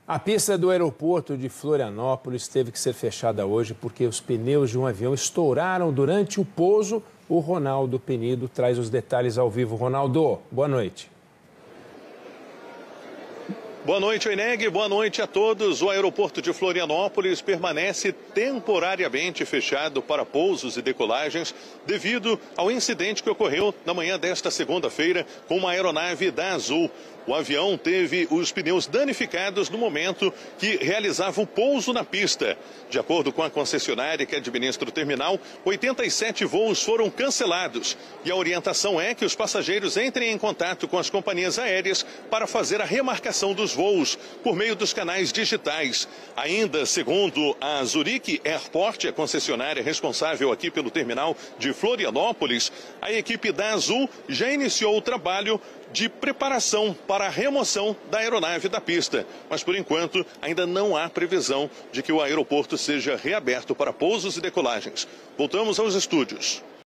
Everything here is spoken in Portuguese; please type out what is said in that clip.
A pista do aeroporto de Florianópolis teve que ser fechada hoje porque os pneus de um avião estouraram durante o pouso. O Ronaldo Penido traz os detalhes ao vivo. Ronaldo, boa noite. Boa noite, Oineg. Boa noite a todos. O aeroporto de Florianópolis permanece temporariamente fechado para pousos e decolagens devido ao incidente que ocorreu na manhã desta segunda-feira com uma aeronave da Azul. O avião teve os pneus danificados no momento que realizava o pouso na pista. De acordo com a concessionária que administra o terminal, 87 voos foram cancelados. E a orientação é que os passageiros entrem em contato com as companhias aéreas para fazer a remarcação dos voos por meio dos canais digitais. Ainda segundo a Zurich Airport, a concessionária responsável aqui pelo terminal de Florianópolis, a equipe da Azul já iniciou o trabalho de preparação para a remoção da aeronave da pista. Mas, por enquanto, ainda não há previsão de que o aeroporto seja reaberto para pousos e decolagens. Voltamos aos estúdios.